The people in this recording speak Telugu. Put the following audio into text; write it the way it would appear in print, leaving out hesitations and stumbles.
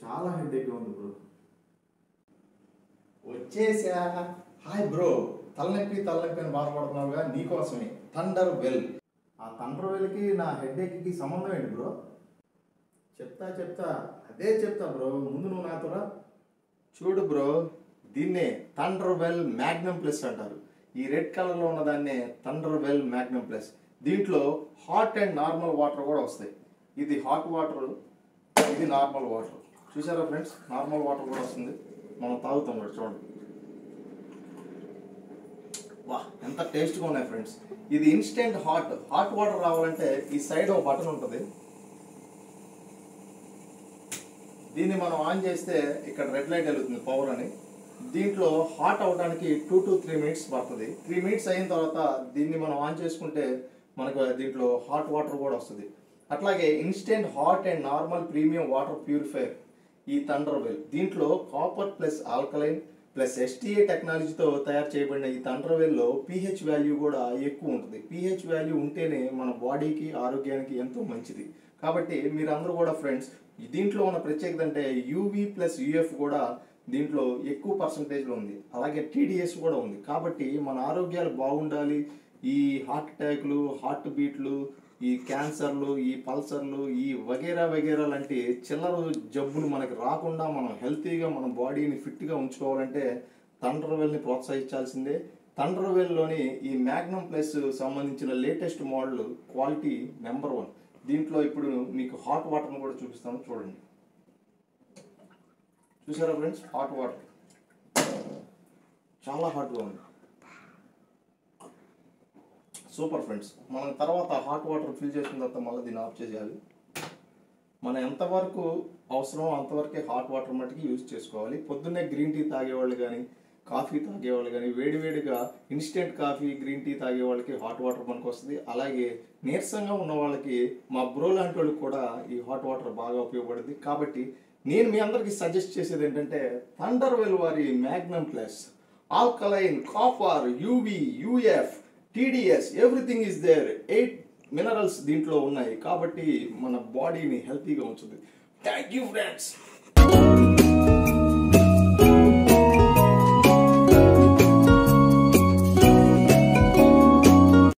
చాలా హెడేక్ ఉంది బ్రో. వచ్చేసా. హాయ్ బ్రో, తలనొప్పి అని బాధపడుతున్నావుగా, నీకోసమే థండర్వెల్. ఆ థండర్వెల్కి నా హెడేక్కి సంబంధం ఏంటి బ్రో? చెప్తా అదే చెప్తా బ్రో, ముందు నువ్వు నాతోరా. చూడు బ్రో, దీన్నే థండర్వెల్ మ్యాగ్నమ్ ప్లస్ అంటారు. ఈ రెడ్ కలర్లో ఉన్నదాన్నే థండర్వెల్ మ్యాగ్నమ్ ప్లస్. దీంట్లో హాట్ అండ్ నార్మల్ వాటర్ కూడా వస్తాయి. ఇది హాట్ వాటర్, ఇది నార్మల్ వాటర్. చూసారా ఫ్రెండ్స్, నార్మల్ వాటర్ కూడా వస్తుంది, మనం తాగుతాం కూడా. చూడండి, వా ఎంత టేస్ట్గా ఉన్నాయి ఫ్రెండ్స్. ఇది ఇన్స్టెంట్ హాట్ వాటర్ రావాలంటే ఈ సైడ్ ఒక బటన్ ఉంటుంది, దీన్ని మనం ఆన్ చేస్తే ఇక్కడ రెడ్ లైట్ వెలుగుతుంది, పవర్ అని. దీంట్లో హాట్ అవడానికి 2 to 3 minutes పడుతుంది. 3 minutes అయిన తర్వాత దీన్ని మనం ఆన్ చేసుకుంటే మనకు దీంట్లో హాట్ వాటర్ కూడా వస్తుంది. అట్లాగే instant hot and normal premium water purifier ఈ థండర్వెల్. దీంట్లో copper plus alkaline plus STA టెక్నాలజీతో తయారు చేయబడిన ఈ థండర్వెల్లో pH వాల్యూ కూడా ఎక్కువ ఉంటుంది. pH వాల్యూ ఉంటేనే మన బాడీకి ఆరోగ్యానికి ఎంతో మంచిది. కాబట్టి మీరందరూ కూడా ఫ్రెండ్స్, దీంట్లో ఉన్న ప్రత్యేకత అంటే UV ప్లస్ UF కూడా దీంట్లో ఎక్కువ పర్సంటేజ్లో ఉంది. అలాగే TDS కూడా ఉంది. కాబట్టి మన ఆరోగ్యాలు బాగుండాలి. ఈ హార్ట్ అటాక్లు, హార్ట్ బీట్లు, ఈ క్యాన్సర్లు, ఈ పల్సర్లు, ఈ వగేరా లాంటి చిల్లర జబ్బులు మనకి రాకుండా మనం హెల్తీగా మన బాడీని ఫిట్గా ఉంచుకోవాలంటే థండర్వెల్ని ప్రోత్సహించాల్సిందే. థండర్వెల్లోని ఈ మ్యాగ్నమ్ ప్లస్ సంబంధించిన లేటెస్ట్ మోడల్ క్వాలిటీ నెంబర్ 1. దీంట్లో ఇప్పుడు మీకు హాట్ వాటర్ని కూడా చూపిస్తాను, చూడండి. చూసారా ఫ్రెండ్స్, హాట్ వాటర్ చాలా హాట్గా ఉంది, సూపర్ ఫ్రెండ్స్. మనం తర్వాత హాట్ వాటర్ ఫిల్ చేసిన తర్వాత మళ్ళీ దీన్ని ఆఫ్ చేయాలి. మనం ఎంతవరకు అవసరమో అంతవరకే హాట్ వాటర్ మట్టుకి యూజ్ చేసుకోవాలి. పొద్దున్నే గ్రీన్ టీ తాగేవాళ్ళు కానీ, కాఫీ తాగేవాళ్ళు కానీ, వేడివేడిగా ఇన్స్టెంట్ కాఫీ, గ్రీన్ టీ తాగే వాళ్ళకి హాట్ వాటర్ మనకు వస్తుంది. అలాగే నీరసంగా ఉన్న వాళ్ళకి, మా బ్రో లాంటి వాళ్ళకి కూడా ఈ హాట్ వాటర్ బాగా ఉపయోగపడుతుంది. కాబట్టి నేను మీ అందరికి సజెస్ట్ చేసేది ఏంటంటే థండర్వెల్ వారి magnum plus, alkaline, copper, UV, UF, TDS everything is there. 8 minerals దీంట్లో ఉన్నాయి. కాబట్టి మన బాడీని హెల్తీగా ఉంచుతుంది. Thank you friends.